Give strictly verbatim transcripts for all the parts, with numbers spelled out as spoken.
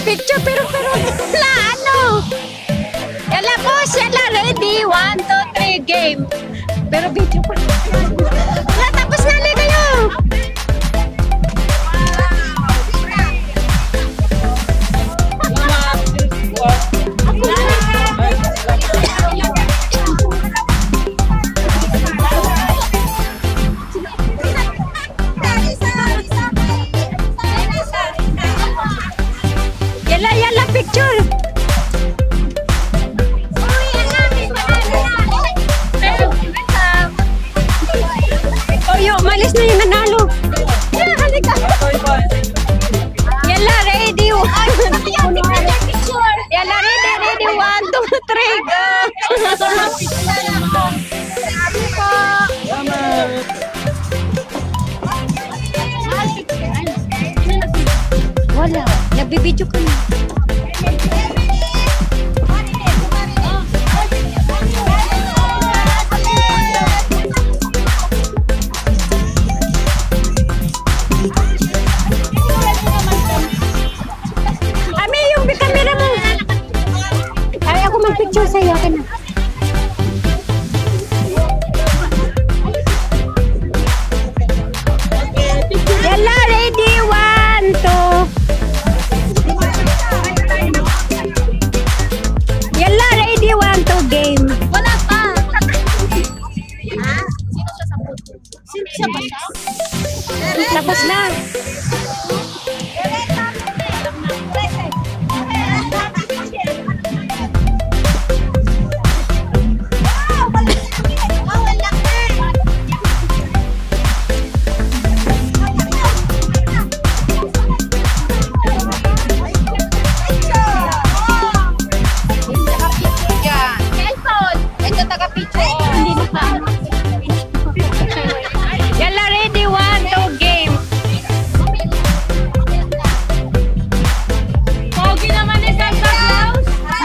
picture pero pero la ano. Yala boss, yala ready. One, two, three, game. Pero video pa. Wala, tapos na li kayo. Yala, yala, picture. Oyo, malis na yung nanalo. Yeah, halika. Yala, ready. Yala, ready, ready. One, two, three, go. Wala, nagbibidyo ka na. Ami, yung camera mo. Ay, ako mag-picture sa'yo. Ka na. Yala, ready, one, two. Yala, ready, one, two, game. Wala pa. Ha? Sino siya sa photo? Sino siya ba siya? Tapos na. Yala, ready, one, two, game. Pogi naman ni Santa Claus.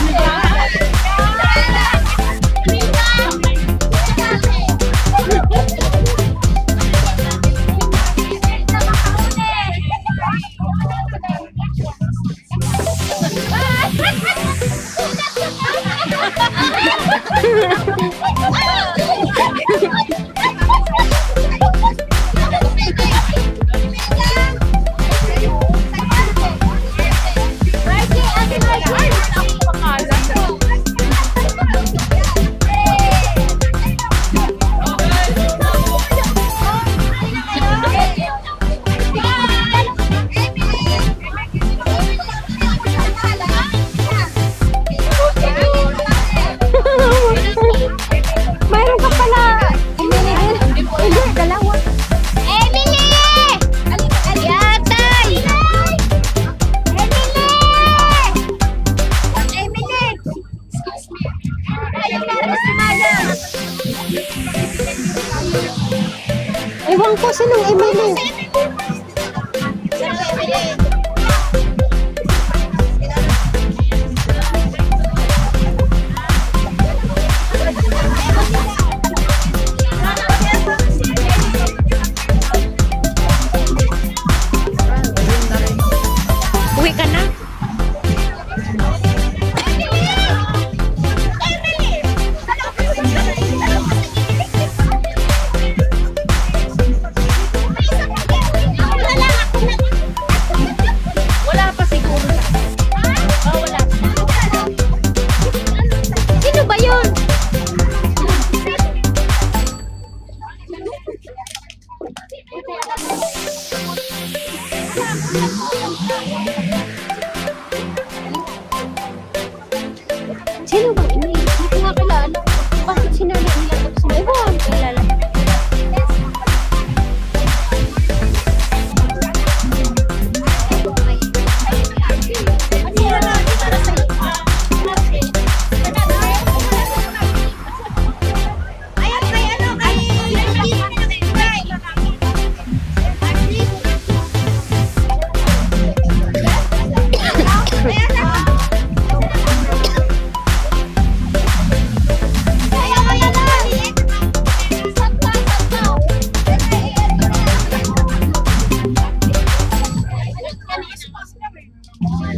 Mayroon ka pala. Hindi, dalawa. Emily! Yatay! Emily! Emily! Excuse me. Ayaw na rin si Maya. Ewan ko, sinong Emily? Sinong Emily? Uwi ka na? Wala pa siguro. Oh, wala. Sino ba yun? Sino ba ini? Hindi ko nga kilala. Bakit sinala nila ito? Ewan, kilala.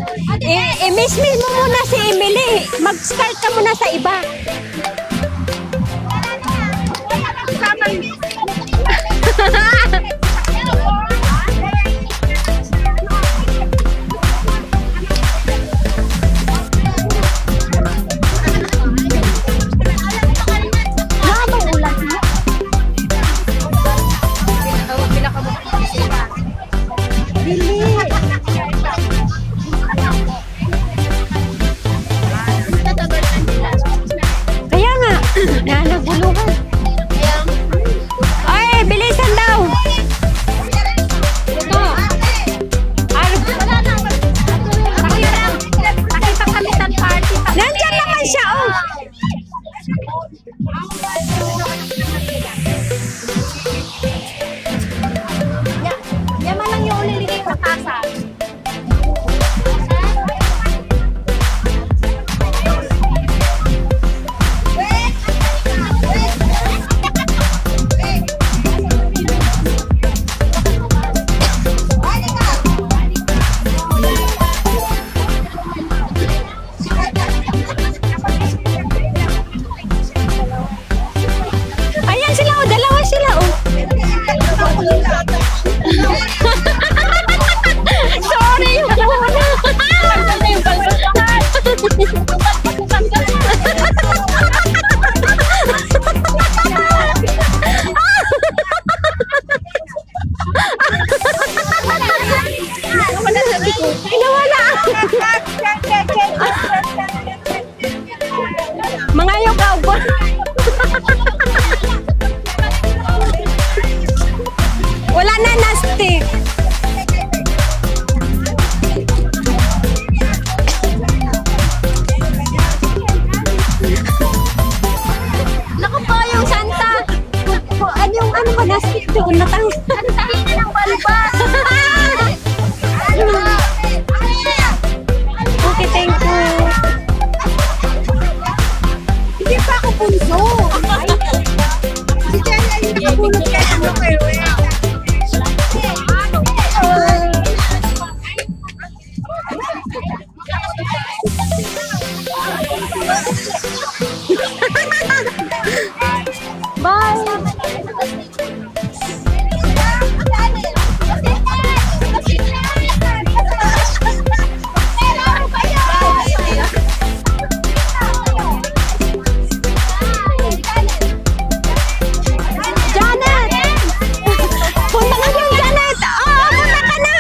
I-miss-miss mo muna si Emily. Mag-start ka muna sa iba. Kaya nga, nanaguluhan. Ay, bilisan daw. Ito. Nandiyan naman siya, oh. Yaman lang yung uliligay sa kasa. Ayan sila, oh. Dalawa sila, oh. Sorry, yung muna. Inawala. Mga yung cowboy. Wala na nasty. Naku po yung Santa. Ano yung ano ba nasty doon natang. Antahin na ng balbas. Okay, thank you. Hindi pa ako punso. Si Jenny ay nakabunod kayo ng kayo. Janet! Punta ka dyan, Janet! Oo, punta ka na!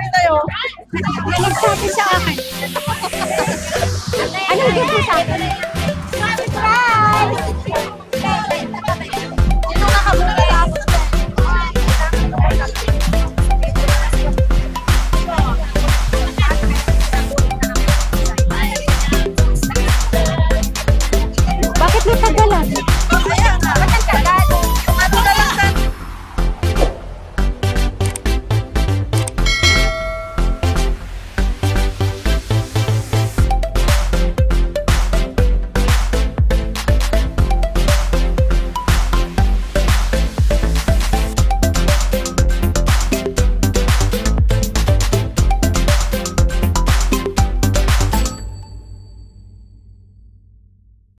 Nagsabi sa akin. Anong gift mo sa akin?